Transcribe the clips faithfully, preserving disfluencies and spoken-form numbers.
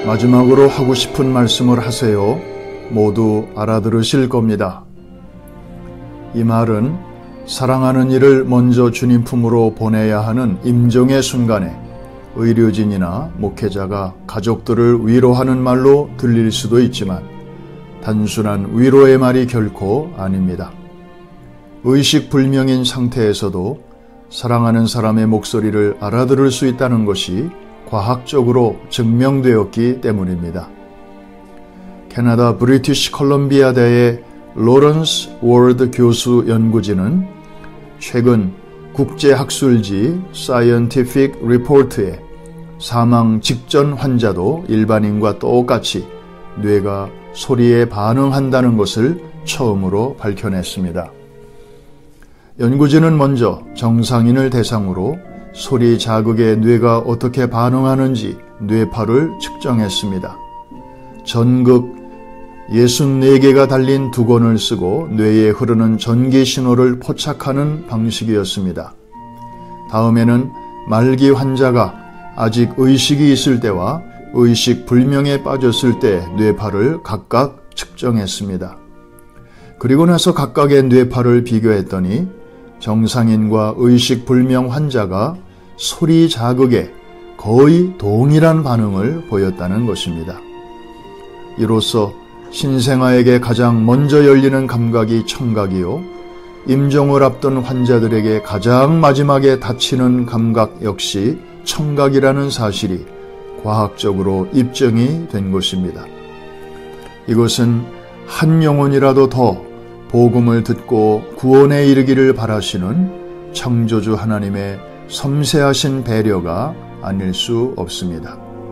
마지막으로 하고 싶은 말씀을 하세요. 모두 알아들으실 겁니다. 이 말은 사랑하는 이를 먼저 주님 품으로 보내야 하는 임종의 순간에 의료진이나 목회자가 가족들을 위로하는 말로 들릴 수도 있지만 단순한 위로의 말이 결코 아닙니다. 의식불명인 상태에서도 사랑하는 사람의 목소리를 알아들을 수 있다는 것이 과학적으로 증명되었기 때문입니다. 캐나다 브리티시 컬럼비아대의 로런스 월드 교수 연구진은 최근 국제학술지 Scientific Report에 사망 직전 환자도 일반인과 똑같이 뇌가 소리에 반응한다는 것을 처음으로 밝혀냈습니다. 연구진은 먼저 정상인을 대상으로 소리 자극에 뇌가 어떻게 반응하는지 뇌파를 측정했습니다. 전극 육십사 개가 달린 두건을 쓰고 뇌에 흐르는 전기 신호를 포착하는 방식이었습니다. 다음에는 말기 환자가 아직 의식이 있을 때와 의식 불명에 빠졌을 때 뇌파를 각각 측정했습니다. 그리고 나서 각각의 뇌파를 비교했더니 정상인과 의식 불명 환자가 소리 자극에 거의 동일한 반응을 보였다는 것입니다. 이로써 신생아에게 가장 먼저 열리는 감각이 청각이요, 임종을 앞둔 환자들에게 가장 마지막에 닫히는 감각 역시 청각이라는 사실이 과학적으로 입증이 된 것입니다. 이것은 한 영혼이라도 더 복음을 듣고 구원에 이르기를 바라시는 창조주 하나님의 섬세하신 배려가 아닐 수 없습니다.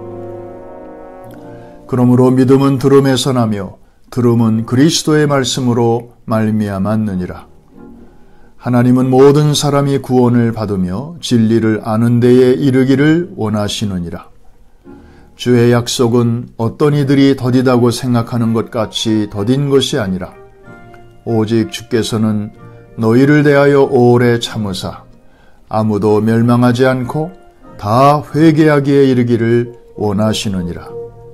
그러므로 믿음은 들음에서 나며 들음은 그리스도의 말씀으로 말미암았느니라. 하나님은 모든 사람이 구원을 받으며 진리를 아는 데에 이르기를 원하시느니라. 주의 약속은 어떤 이들이 더디다고 생각하는 것 같이 더딘 것이 아니라 오직 주께서는 너희를 대하여 오래 참으사 아무도 멸망하지 않고 다 회개하기에 이르기를 원하시느니라.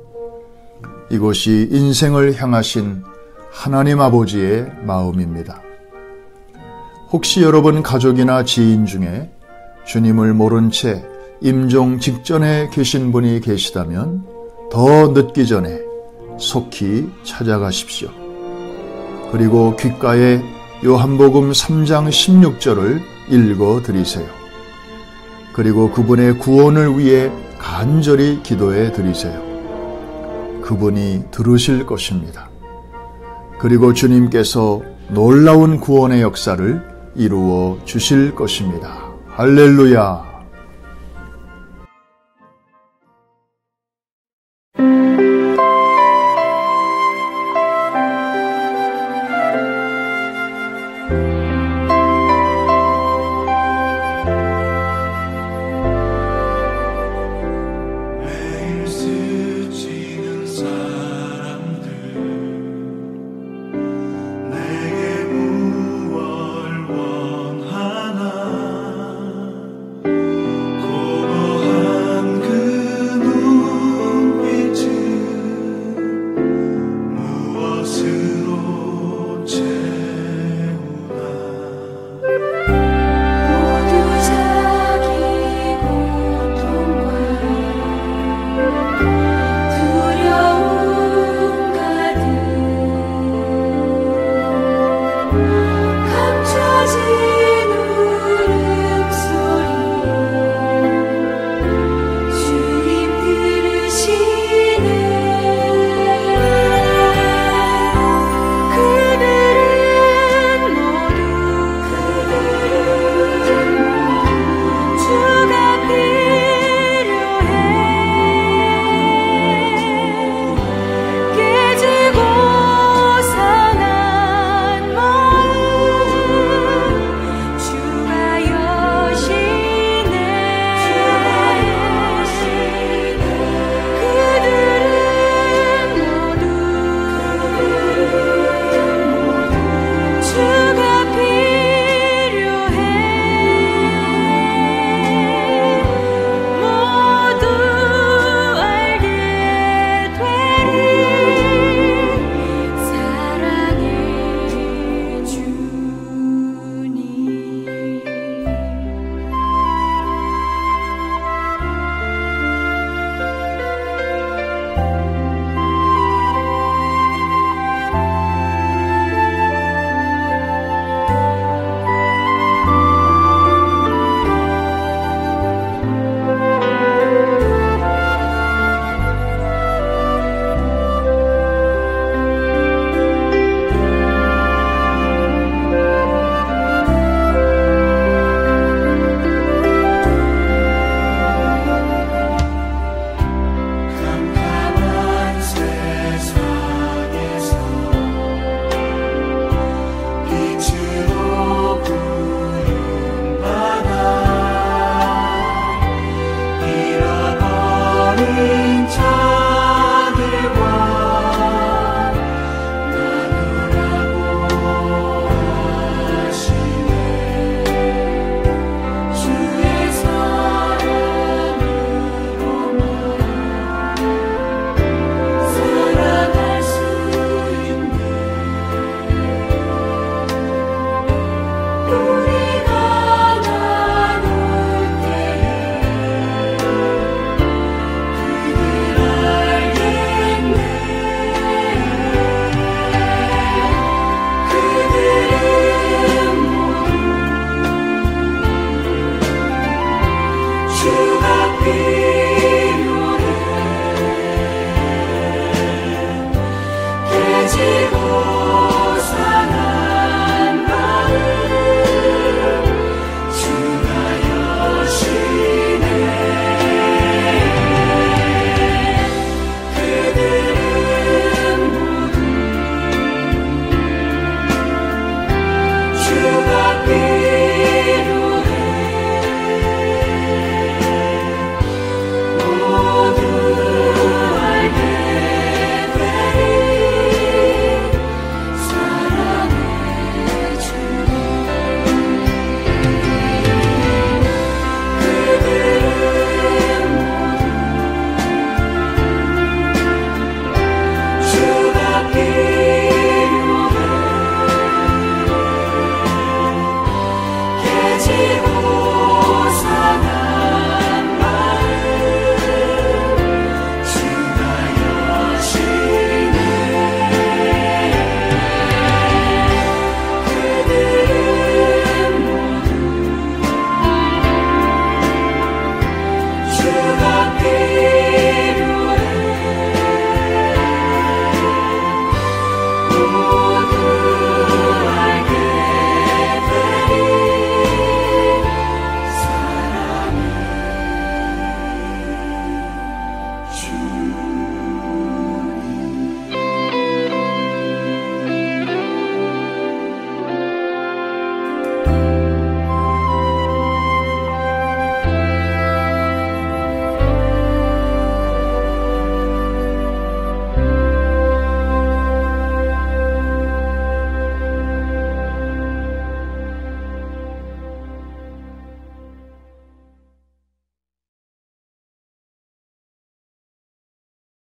이것이 인생을 향하신 하나님 아버지의 마음입니다. 혹시 여러분 가족이나 지인 중에 주님을 모른 채 임종 직전에 계신 분이 계시다면 더 늦기 전에 속히 찾아가십시오. 그리고 귓가에 요한복음 삼 장 십육 절을 읽어드리세요. 그리고 그분의 구원을 위해 간절히 기도해 드리세요. 그분이 들으실 것입니다. 그리고 주님께서 놀라운 구원의 역사를 이루어 주실 것입니다. 할렐루야! 내게 무얼 원하나 그